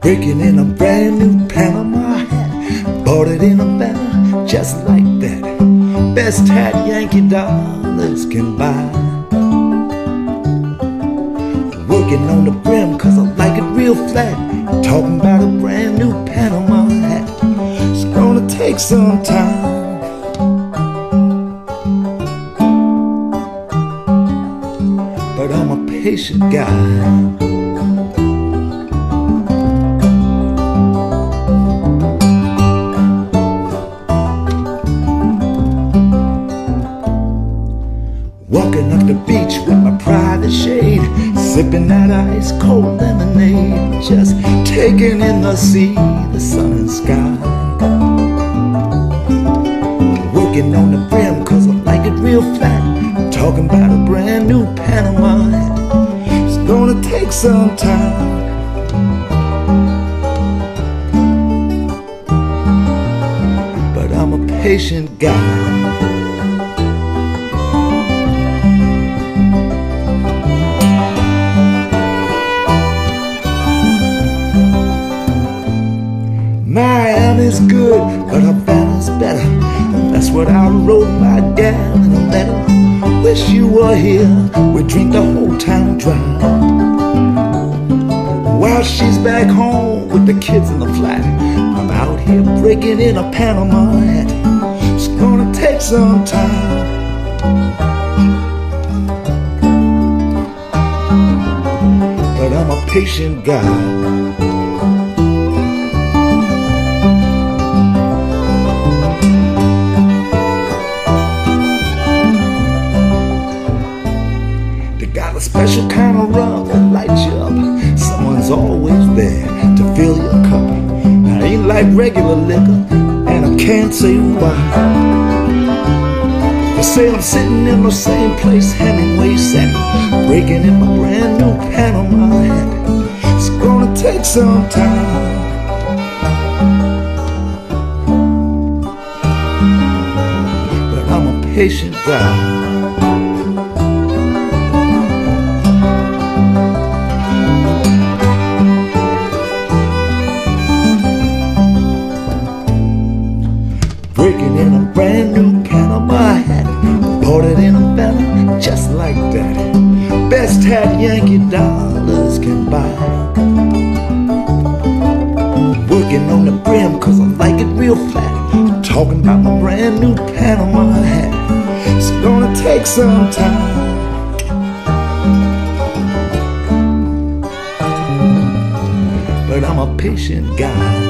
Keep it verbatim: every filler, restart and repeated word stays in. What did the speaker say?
Breaking in a brand new Panama hat. Bought it in a banner just like that. Best hat Yankee dollars can buy. Working on the brim cause I like it real flat. Talking about a brand new Panama hat. It's gonna take some time, but I'm a patient guy. Walking up the beach with my private shade, sipping that ice cold lemonade, just taking in the sea, the sun and sky. Working on the brim cause I like it real flat. Talking about a brand new Panama hat. It's gonna take some time, but I'm a patient guy. Miami's good, but Havana's better. And that's what I wrote my gal in a letter. Wish you were here, we'd drink the whole town dry. While she's back home with the kids in the flat, I'm out here breaking in a Panama hat. It's gonna take some time, but I'm a patient guy. A special kind of rum that lights you up. Someone's always there to fill your cup. I ain't like regular liquor, and I can't say why. They say I'm sitting in the same place Hemingway sat, breaking in my brand new Panama hat. It's gonna take some time, but I'm a patient guy. Breaking in a brand new Panama hat. Bought it in a banner just like that. Best hat Yankee dollars can buy. Working on the brim cause I like it real flat. Talking about my brand new Panama hat. It's gonna take some time, but I'm a patient guy.